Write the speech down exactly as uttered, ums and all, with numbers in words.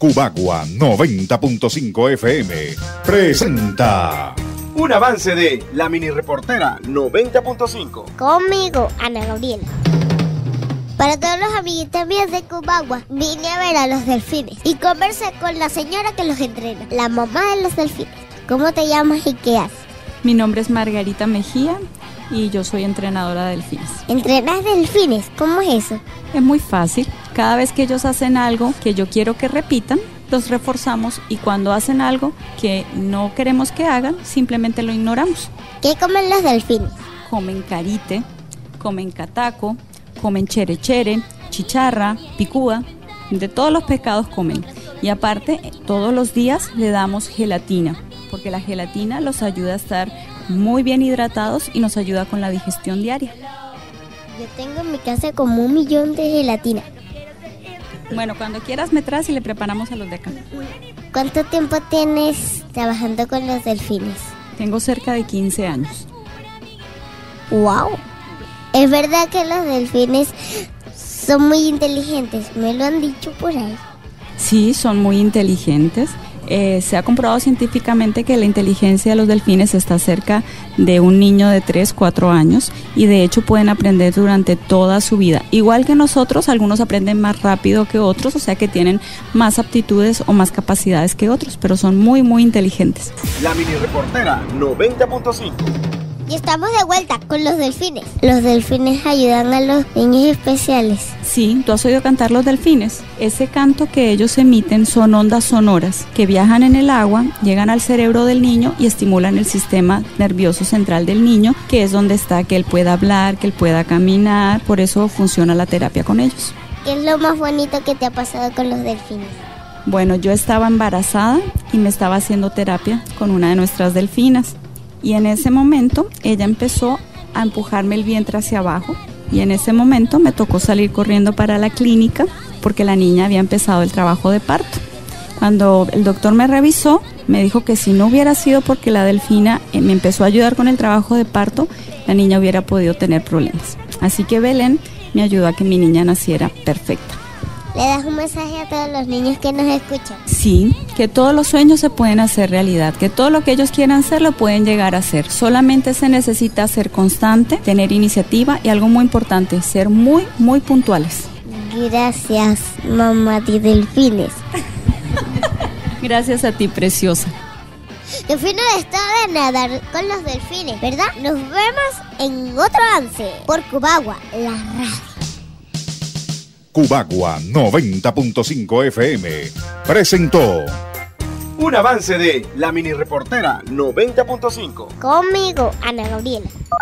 Cubagua noventa punto cinco F M presenta un avance de La Mini Reportera noventa punto cinco. Conmigo, Ana Gabriela. Para todos los amiguitos míos de Cubagua, vine a ver a los delfines y conversé con la señora que los entrena, la mamá de los delfines. ¿Cómo te llamas y qué haces? Mi nombre es Margarita Mejía y yo soy entrenadora de delfines. ¿Entrenas delfines? ¿Cómo es eso? Es muy fácil. Cada vez que ellos hacen algo que yo quiero que repitan, los reforzamos, y cuando hacen algo que no queremos que hagan, simplemente lo ignoramos. ¿Qué comen los delfines? Comen carite, comen cataco, comen chere chere, chicharra, picúa, de todos los pescados comen. Y aparte, todos los días le damos gelatina, porque la gelatina los ayuda a estar muy bien hidratados y nos ayuda con la digestión diaria. Yo tengo en mi casa como un millón de gelatina. Bueno, cuando quieras me traes y le preparamos a los de acá. ¿Cuánto tiempo tienes trabajando con los delfines? Tengo cerca de quince años. ¡Wow! ¿Es verdad que los delfines son muy inteligentes? Me lo han dicho por ahí. Sí, son muy inteligentes. Eh, se ha comprobado científicamente que la inteligencia de los delfines está cerca de un niño de tres, cuatro años, y de hecho pueden aprender durante toda su vida. Igual que nosotros, algunos aprenden más rápido que otros, o sea que tienen más aptitudes o más capacidades que otros, pero son muy, muy inteligentes. La Mini Reportera noventa punto cinco. Y estamos de vuelta con los delfines. Los delfines ayudan a los niños especiales. Sí, ¿tú has oído cantar los delfines? Ese canto que ellos emiten son ondas sonoras que viajan en el agua, llegan al cerebro del niño y estimulan el sistema nervioso central del niño, que es donde está que él pueda hablar, que él pueda caminar. Por eso funciona la terapia con ellos. ¿Qué es lo más bonito que te ha pasado con los delfines? Bueno, yo estaba embarazada y me estaba haciendo terapia con una de nuestras delfinas. Y en ese momento ella empezó a empujarme el vientre hacia abajo, y en ese momento me tocó salir corriendo para la clínica porque la niña había empezado el trabajo de parto. Cuando el doctor me revisó, me dijo que si no hubiera sido porque la delfina me empezó a ayudar con el trabajo de parto, la niña hubiera podido tener problemas. Así que Belén me ayudó a que mi niña naciera perfecta. ¿Le das un mensaje a todos los niños que nos escuchan? Sí, que todos los sueños se pueden hacer realidad, que todo lo que ellos quieran hacer lo pueden llegar a hacer. Solamente se necesita ser constante, tener iniciativa y algo muy importante, ser muy, muy puntuales. Gracias, mamá de delfines. Gracias a ti, preciosa. Qué fino está de nadar con los delfines, ¿verdad? Nos vemos en otro avance por Cubagua, la radio. Cubagua noventa punto cinco F M presentó un avance de La Mini Reportera noventa punto cinco. Conmigo, Ana Gabriela.